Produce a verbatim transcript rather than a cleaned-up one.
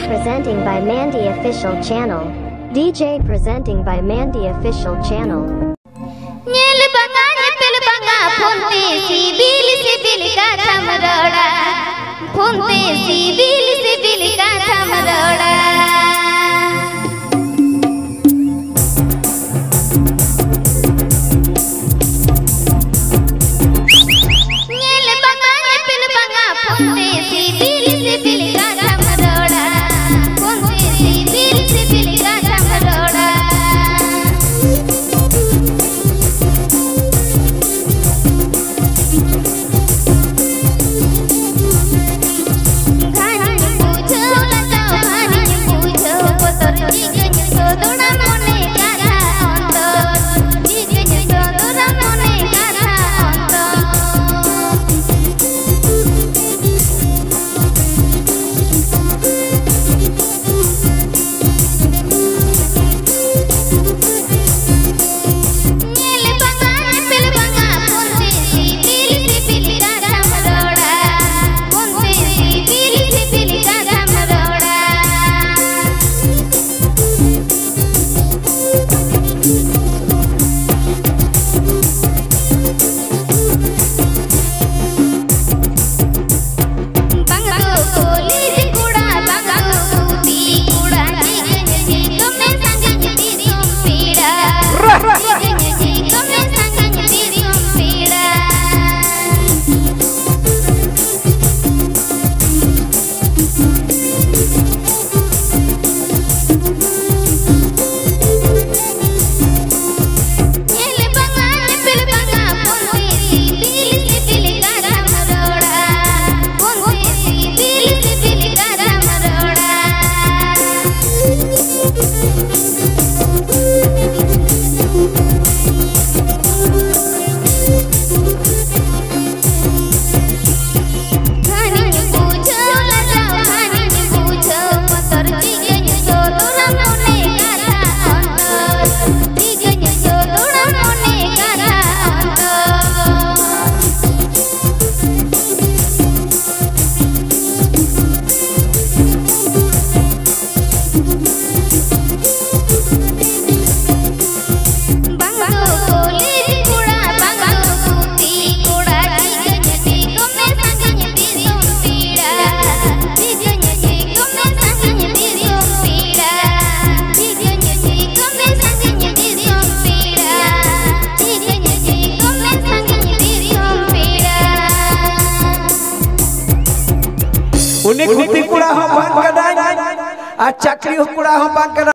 presenting by Mandy Official Channel. D J presenting by Mandy Official Channel. Nyel banga nyepel banga phonte sibil sibil ka thamroda phonte sibil sibil ka thamroda nyel banga nyepel banga phonte sibil sibil ka thamroda phonte sibil sibil ka thamroda उन्हें खुदी कुड़ा हम बांध कर आ चकरी कुड़ा हम बांध कर